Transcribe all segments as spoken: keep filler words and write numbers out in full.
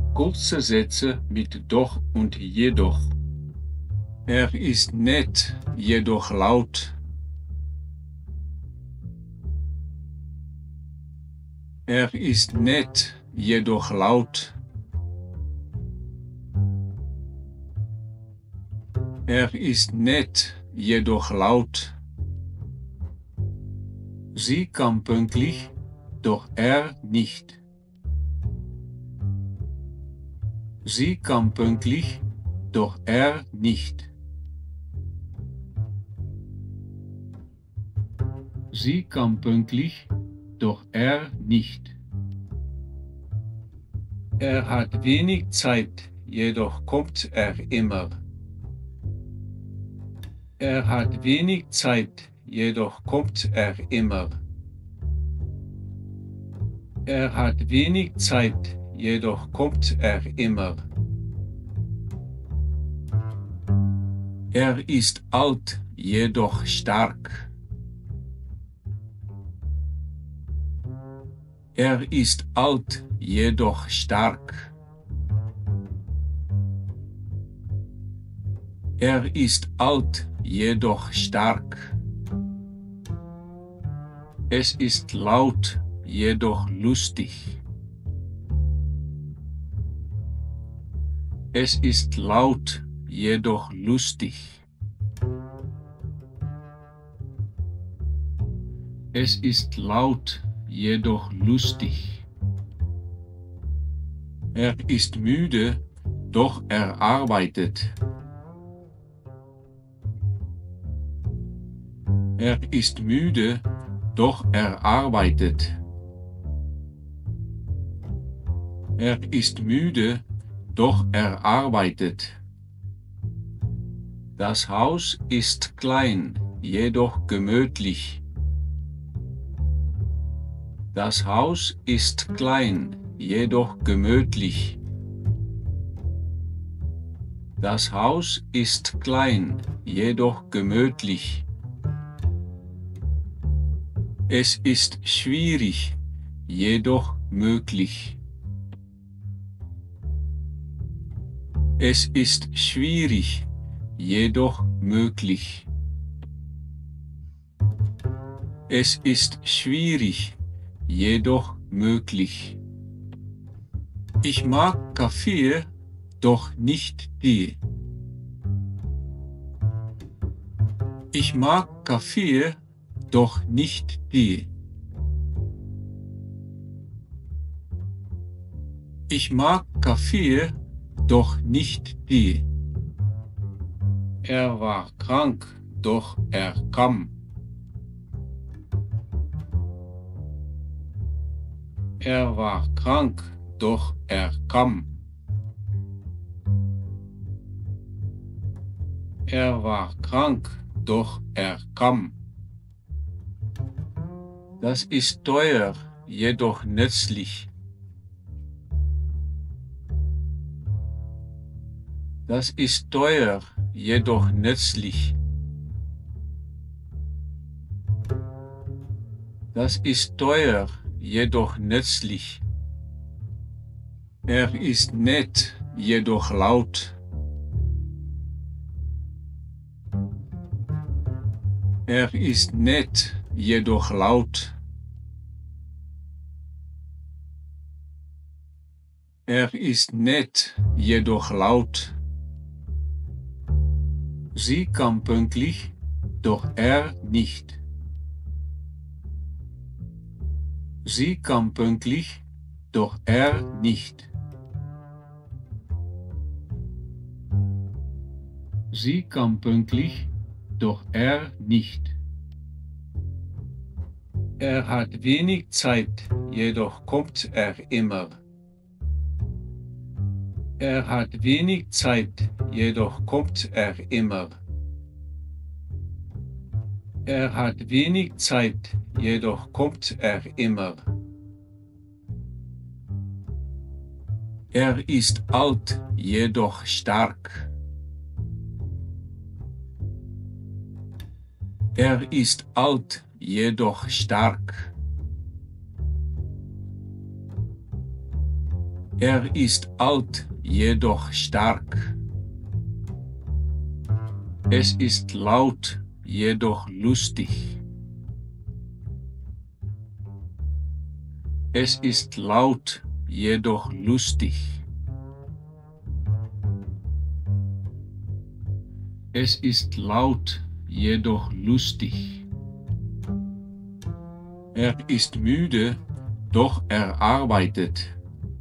Kurze Sätze mit doch und jedoch. Er ist nett, jedoch laut. Er ist nett, jedoch laut. Er ist nett, jedoch laut. Sie kam pünktlich, doch er nicht. Sie kam pünktlich, doch er nicht. Sie kam pünktlich, doch er nicht. Er hat wenig Zeit, jedoch kommt er immer. Er hat wenig Zeit, jedoch kommt er immer. Er hat wenig Zeit, jedoch kommt er immer. Er ist alt, jedoch stark. Er ist alt, jedoch stark. Er ist alt, jedoch stark. Es ist laut, jedoch lustig. Es ist laut, jedoch lustig. Es ist laut, jedoch lustig. Er ist müde, doch er arbeitet. Er ist müde, doch er arbeitet. Er ist müde, doch er arbeitet. Das Haus ist klein, jedoch gemütlich. Das Haus ist klein, jedoch gemütlich. Das Haus ist klein, jedoch gemütlich. Es ist schwierig, jedoch möglich. Es ist schwierig, jedoch möglich. Es ist schwierig, jedoch möglich. Ich mag Kaffee, doch nicht Tee. Ich mag Kaffee, doch nicht Tee. Ich mag Kaffee, doch nicht Tee. Er war krank, doch er kam. Er war krank, doch er kam. Er war krank, doch er kam. Das ist teuer, jedoch nützlich. Das ist teuer, jedoch nützlich. Das ist teuer, jedoch nützlich. Er ist nett, jedoch laut. Er ist nett, jedoch laut. Er ist nett, jedoch laut. Sie kam pünktlich, doch er nicht. Sie kam pünktlich, doch er nicht. Sie kam pünktlich, doch er nicht. Er hat wenig Zeit, jedoch kommt er immer. Er hat wenig Zeit, jedoch kommt er immer. Er hat wenig Zeit, jedoch kommt er immer. Er ist alt, jedoch stark. Er ist alt, jedoch stark. Er ist alt, jedoch stark. Es ist laut, jedoch lustig. Es ist laut, jedoch lustig. Es ist laut, jedoch lustig. Er ist müde, doch er arbeitet.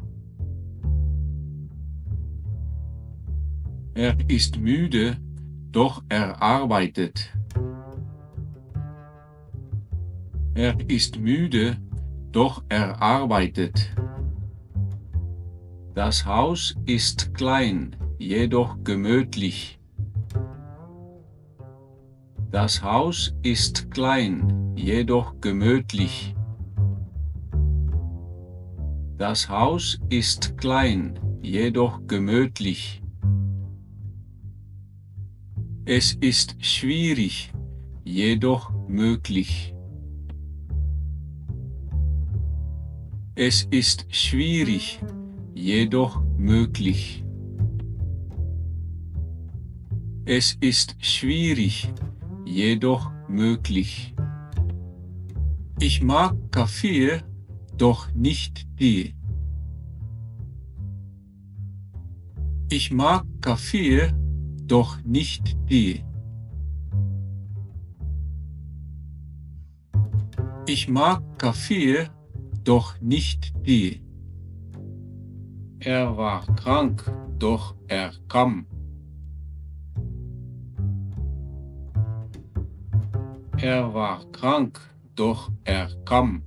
Er ist müde, doch er arbeitet. Er ist müde, doch er arbeitet. Das Haus ist klein, jedoch gemütlich. Das Haus ist klein, jedoch gemütlich. Das Haus ist klein, jedoch gemütlich. Es ist schwierig, jedoch möglich. Es ist schwierig, jedoch möglich. Es ist schwierig, jedoch möglich. Ich mag Kaffee, doch nicht Tee. Ich mag Kaffee, doch nicht Tee. Ich mag Kaffee, doch nicht Tee. Er war krank, doch er kam. Er war krank, doch er kam.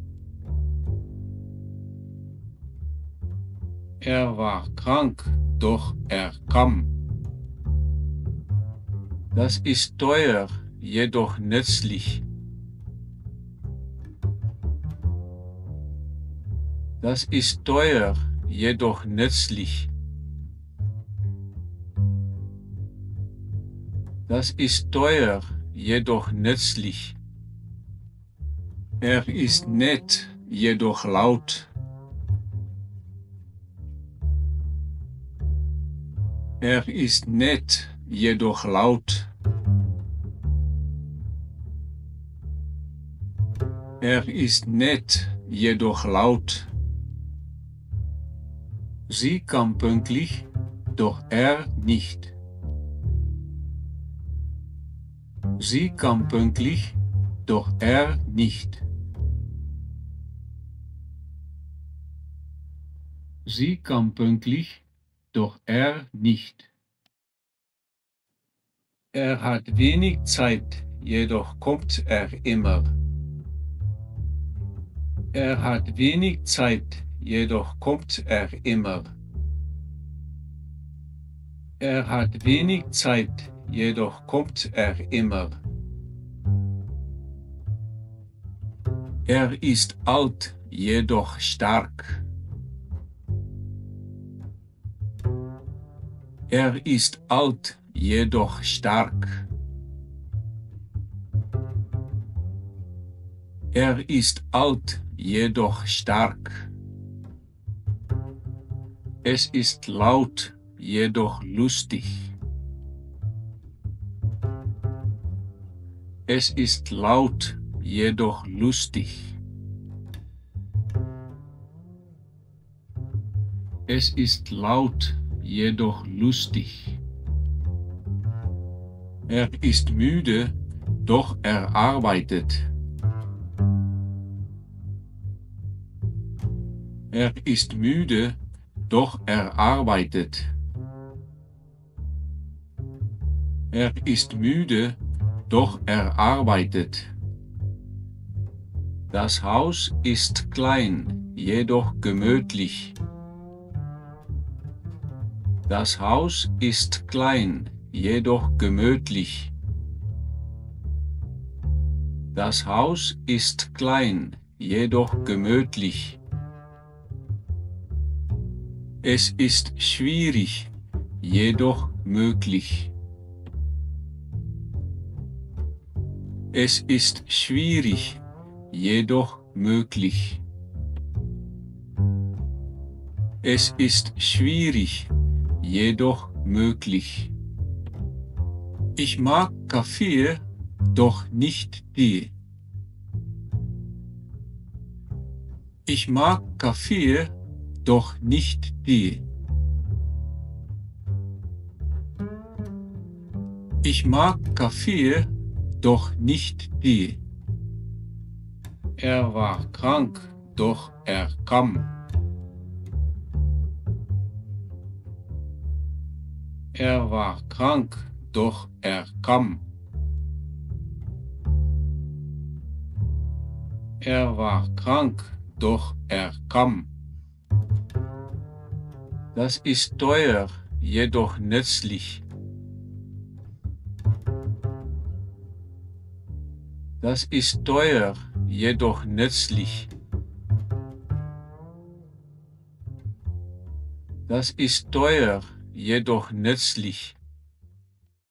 Er war krank, doch er kam. Das ist teuer, jedoch nützlich. Das ist teuer, jedoch nützlich. Das ist teuer, jedoch nützlich. Er ist nett, jedoch laut. Er ist nett, jedoch laut. Er ist nett, jedoch laut. Sie kam pünktlich, doch er nicht. Sie kam pünktlich, doch er nicht. Sie kam pünktlich, doch er nicht. Er hat wenig Zeit, jedoch kommt er immer. Er hat wenig Zeit, jedoch kommt er immer. Er hat wenig Zeit, jedoch kommt er immer. Er ist alt, jedoch stark. Er ist alt, jedoch stark. Er ist alt, jedoch stark. Es ist laut, jedoch lustig. Es ist laut, jedoch lustig. Es ist laut, jedoch lustig. Er ist müde, doch er arbeitet. Er ist müde, doch er arbeitet. Er ist müde, doch er arbeitet. Das Haus ist klein, jedoch gemütlich. Das Haus ist klein, jedoch gemütlich. Das Haus ist klein, jedoch gemütlich. Es ist schwierig, jedoch möglich. Es ist schwierig, jedoch möglich. Es ist schwierig, jedoch möglich. Ich mag Kaffee, doch nicht Tee. Ich mag Kaffee, doch nicht Tee. Ich mag Kaffee, doch nicht Tee. Er war krank, doch er kam. Er war krank, doch er kam. Er war krank, doch er kam. Das ist teuer, jedoch nützlich. Das ist teuer, jedoch nützlich. Das ist teuer, jedoch nützlich.